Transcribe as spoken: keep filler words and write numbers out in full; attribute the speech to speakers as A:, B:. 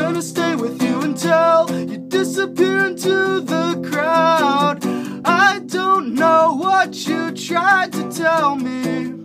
A: gonna stay with you until you disappear into the crowd. I don't know what you tried to tell me.